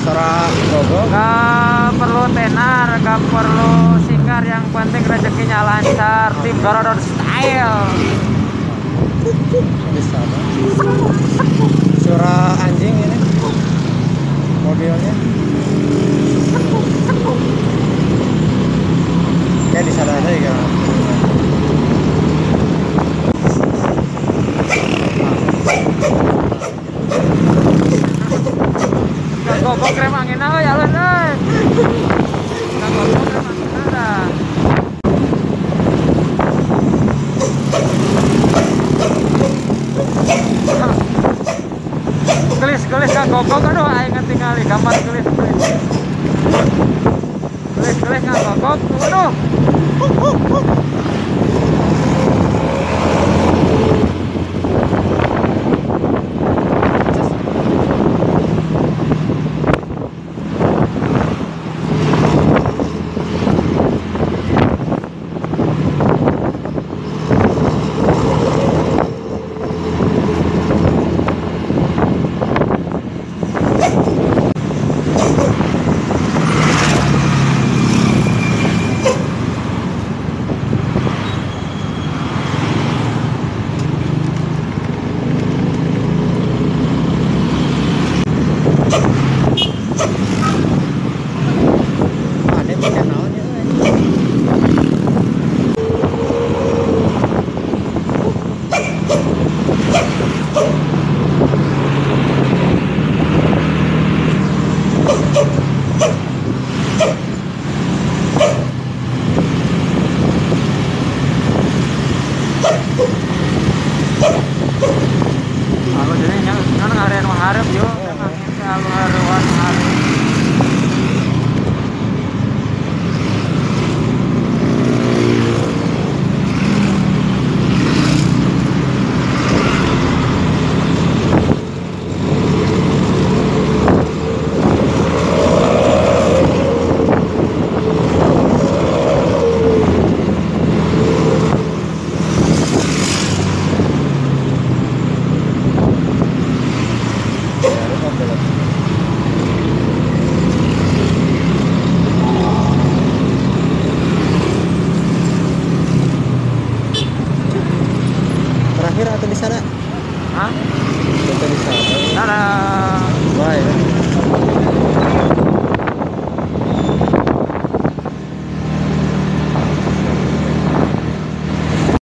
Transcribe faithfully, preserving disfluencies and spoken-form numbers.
Sora gogo. Gak perlu tenar, gak perlu singkar, yang penting rezekinya lancar. Tim Dorodon Style. Bisa. Suara anjing ini. Mobilnya. Kayak di sana aja ya. Gak gogok rem angin apa ya Lun? Gak gogok rem angin ada. Gelis gelis gak gogok, aduh aing ngetingali gambar gelis gelis. Gelis gelis gak gogok, aduh.